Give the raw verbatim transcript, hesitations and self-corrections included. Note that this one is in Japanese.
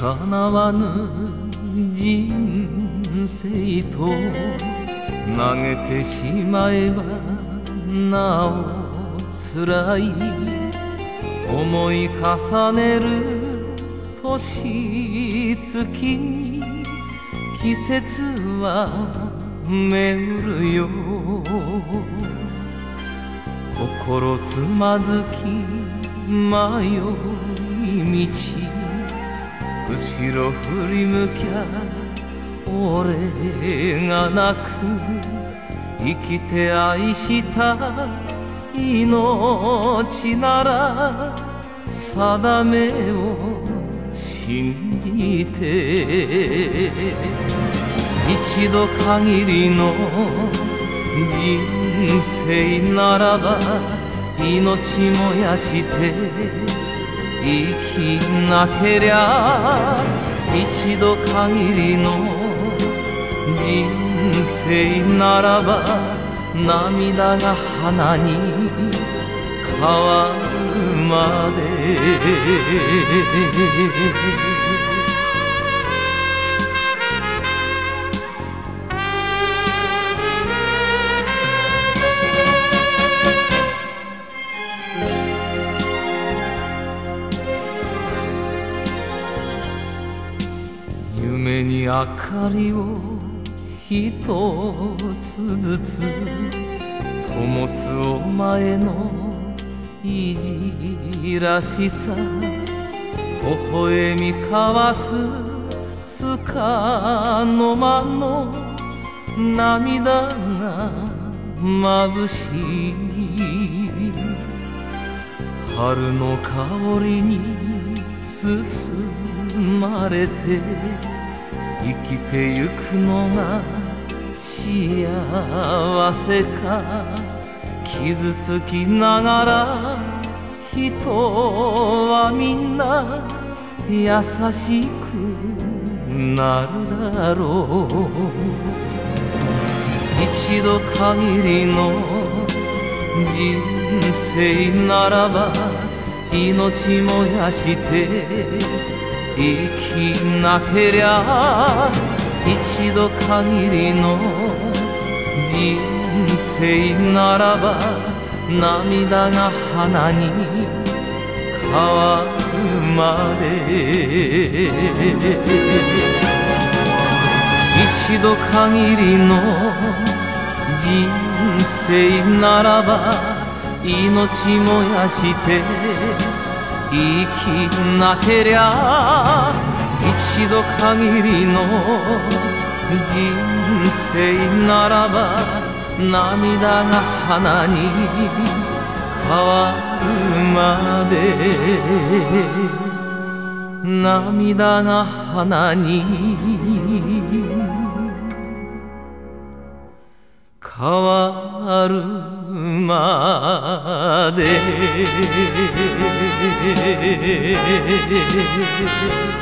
叶わぬ人生と投げてしまえばなお辛い。思い重ねる年月に季節は巡るよ。心つまずき迷い道、後ろ振り向きゃ俺が泣く。生きて愛した命なら定めを信じて、一度限りの人生ならば命燃やして生きなけりゃ。一度限りの人生ならば涙が花に変わるまで。夢に明かりをひとつずつ灯すお前のいじらしさ、微笑み交わすつかの間の涙が眩しい。春の香りに包まれて生きてゆくのが幸せか。傷つきながら人はみんな優しくなるだろう。一度限りの人生ならば命燃やして生きなけりゃ。一度限りの人生ならば涙が花に変わるまで。一度限りの人生ならば命燃やして生きなけりゃ。一度限りの人生ならば涙が花に変わるまで。涙が花に変わるまで。